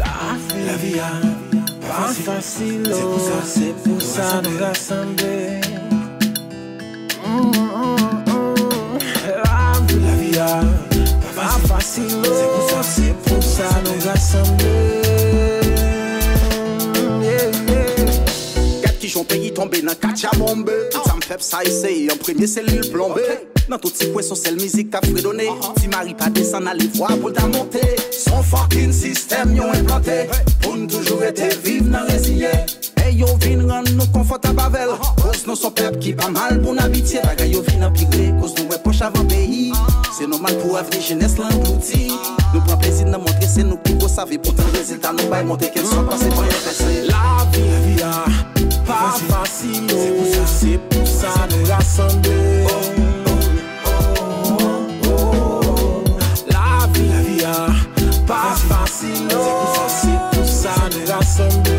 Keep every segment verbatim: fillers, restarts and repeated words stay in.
La vie a pas facile, c'est pour ça, c'est pour ça nous rassembler. La vie a pas facile, c'est pour ça, c'est pour ça nous rassembler. Quatre qui j'ont payé tombé dans quatre chambombes. Tout ça me fait ça essayer en premier c'est l'île plombée. Dans tout petit poisson c'est la musique qu'a fredonné. Si Marie pas descend à les voir pour ta monter. Son fucking système y'ont implanté. Pour nous toujours être vivre dans résilier. Et yo vin rendre nous confortables avec. Cause nous son peuple qui pas mal pour n'habiter. Bagay yo vin empirer. Cause nous est poche avant pays. C'est normal pour avenir jeunesse l'embouti. Nous prend plaisir de montrer c'est nous qui vous savez. Pourtant le résultat nous va monter qu'elles sont passées pour y passer. La vie a pas facile, c'est pour ça, c'est pour ça nous rassembler. La vie, la vie a pas facile, c'est pour ça, c'est pour ça nous rassembler.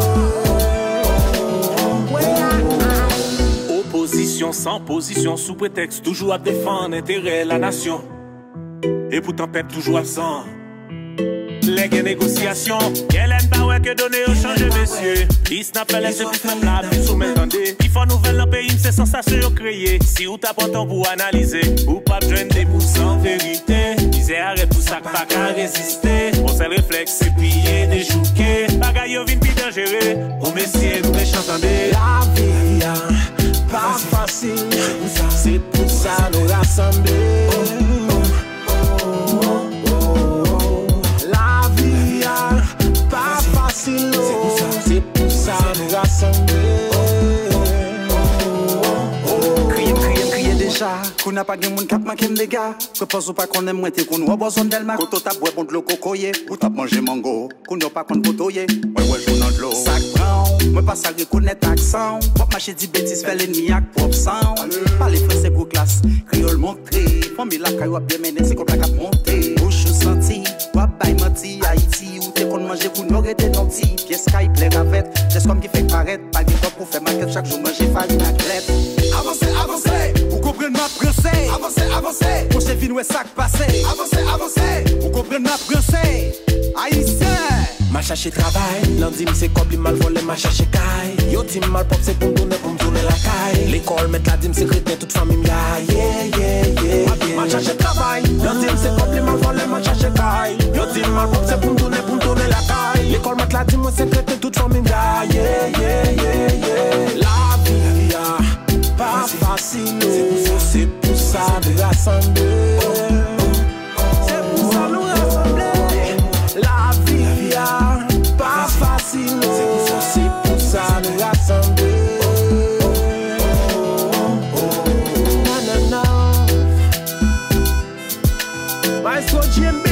Opposition sans position, sous prétexte toujours à défendre l'intérêt de la nation. Et pourtant peuple toujours absent. Les négociations, quelle aide pas ouais que donner au change messieurs. Ils n'a pas laissé plus faire la vie sous m'entendez. Il faut nouvelle dans le pays, c'est sensation créée. Si ou t'as pas temps pour analyser, ou pas besoin des bouts sans vérité. Disait arrête tout ça pas qu'à résister. On sait le réflexe c'est plier, déchouquer. Bagaille yo vin plus dangereux. Au messieurs, nous méchants entendez. La vie a pas facile, c'est pour ça nous rassembler. C'est pour ça nous rassembler. Crier, crier, crier déjà. Qu'on n'a pas de monde qui manque de gars. Propose pas qu'on aime moins qu'on nous a besoin d'elle. Quand on tape bon de l'eau cocoyer. Ou tape manger mango. Qu'on n'a pas qu'on potoyer. Ouais, ouais, joue dans de l'eau. Sac brown. Moi pas ça reconnaître accent. Pop marché dit bêtises fait l'ennemi avec pop sound. Parler français gros classe. Créole montré. Famille la caillou a bien mené. C'est comme la cap monté. Bouche senti. Wap bay menti. Haïti. Ou t'es qu'on mange pour nous arrêter dans petit. Pièce caille plaît ravette. C'est comme qui fait paraître. Pas de temps pour faire maquette. Chaque jour manger farine à crête. Avancez, avancez. Vous comprenez ma princesse. Avancez, avancez. Pour ces vignes où est sac passé. Avancez, avancez. Vous comprenez ma princesse. Haïtien. Ma chercher travail, lundi c'est comme mal volé, ma chercher caille. Yo dit mal pop c'est pour me donner, pour me tourner la caille. L'école met la dîme c'est chrétien, toute famille ya, yeah, yeah, yeah, yeah. Ma chercher travail, lundi c'est comme mal volé, ma chercher caille. Yo dit mal pop c'est pour me donner, pour me tourner la caille. L'école met la dîme c'est chrétien, toute famille ya, yeah, yeah, yeah, yeah. La vie, la vie a pas facile, c'est pour ça de rassembler. C'est pour ça nous rassembler. Na na na. Maestro G M B.